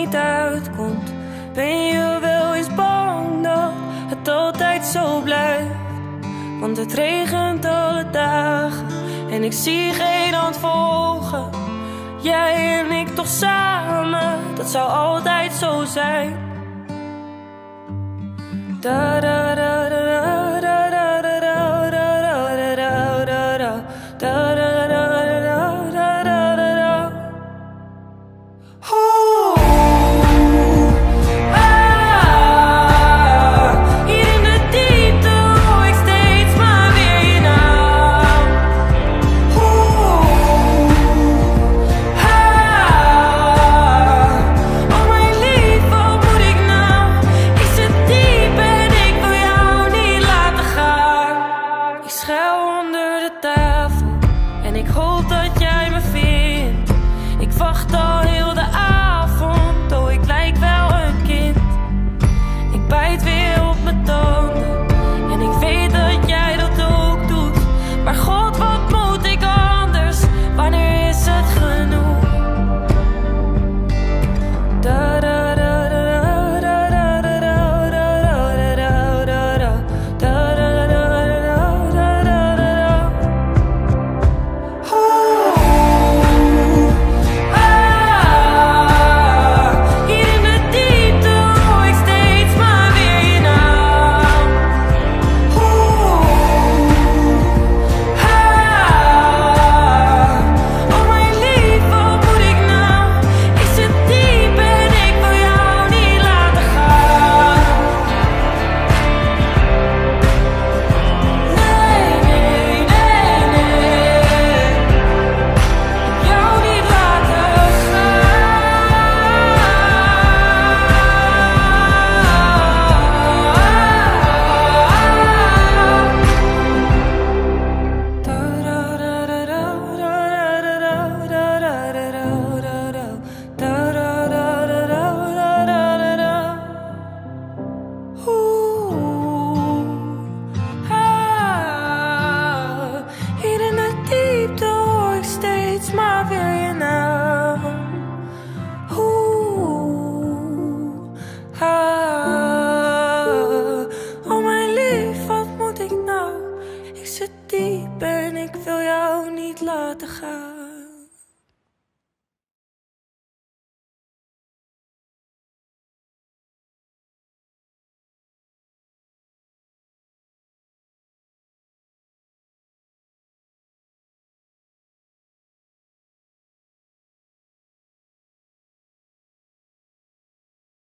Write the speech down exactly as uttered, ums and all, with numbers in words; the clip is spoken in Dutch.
niet uitkomt. Ben je wel eens bang dat het altijd zo blijft? Want het regent alle dagen en ik zie geen hand volgen. Jij en ik toch samen, dat zou altijd zo zijn. Da -da